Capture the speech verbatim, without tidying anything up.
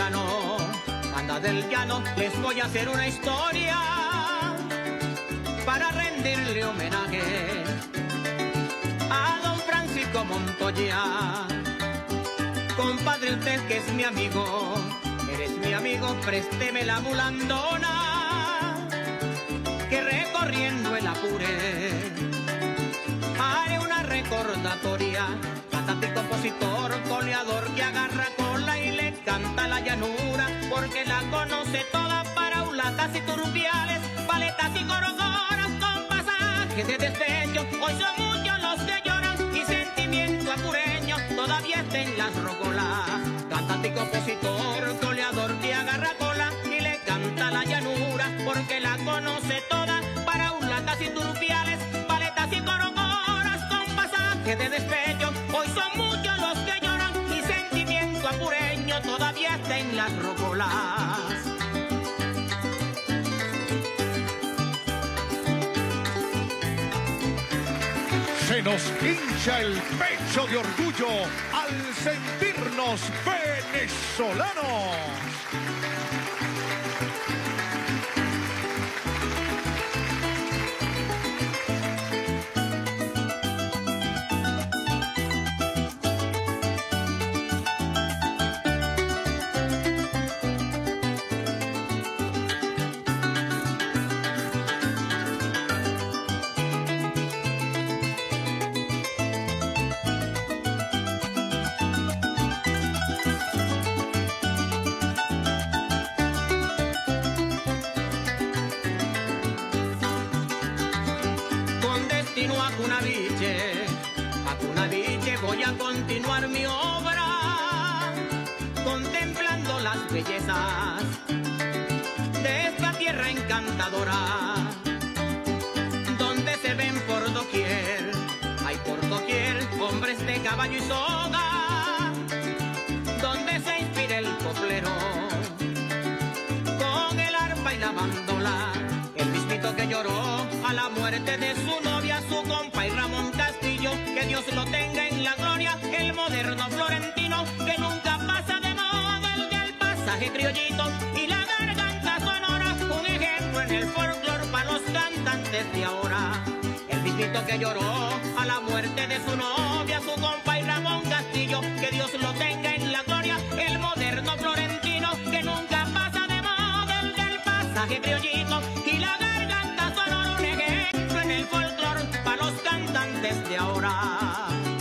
llano, anda del llano, les voy a hacer una historia para rendirle homenaje a don Francisco Montoya. Compadre, usted que es mi amigo, eres mi amigo, présteme la mulandona, que recorriendo el Apure haré una recordatoria. Cantante y compositor, goleador que agarra cola y le canta la llanura, porque la conoce toda para ulatas y turbiales, paletas y corocoras con pasajes de despecho. Hoy son muchos los que lloran y sentimiento apureño todavía está en las rocolas. Cantante y compositor, goleador que agarra cola y le canta la llanura, porque la conoce toda para ulatas y turbiales, paletas y corocoras con pasajes de despecho. Hoy son muchos los que lloran y sentimiento apureño todavía está en las rocolas. Se nos hincha el pecho de orgullo al sentirnos venezolanos. A Cunaviche, a Cunaviche voy a continuar mi obra, contemplando las bellezas de esta tierra encantadora, donde se ven por doquier, hay por doquier hombres de caballo y soga, donde se inspira el coplero con el arpa y la bandola, el mismito que lloró a la muerte de su novia, su compa y Ramón Castillo, que Dios lo tenga en la gloria, el moderno florentino que nunca pasa de moda, el del pasaje criollito y la garganta sonora, un ejemplo en el folclore para los cantantes de ahora. El mismito que lloró a la muerte de su novia, su compa y Ramón Castillo, que Dios lo tenga en la gloria, el moderno florentino que nunca pasa de moda, el del pasaje criollito y la garganta sonora, un ejemplo en el folclore para los cantantes de ahora.